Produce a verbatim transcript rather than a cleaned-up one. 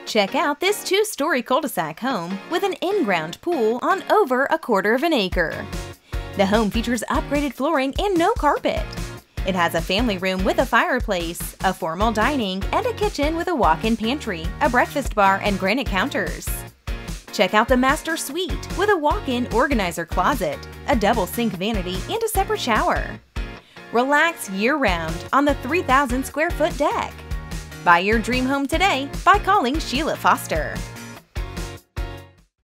Check out this two-story cul-de-sac home with an in-ground pool on over a quarter of an acre. The home features upgraded flooring and no carpet. It has a family room with a fireplace, a formal dining, and a kitchen with a walk-in pantry, a breakfast bar, and granite counters. Check out the master suite with a walk-in organizer closet, a double sink vanity, and a separate shower. Relax year-round on the three thousand square foot deck. Buy your dream home today by calling Sheila Foster.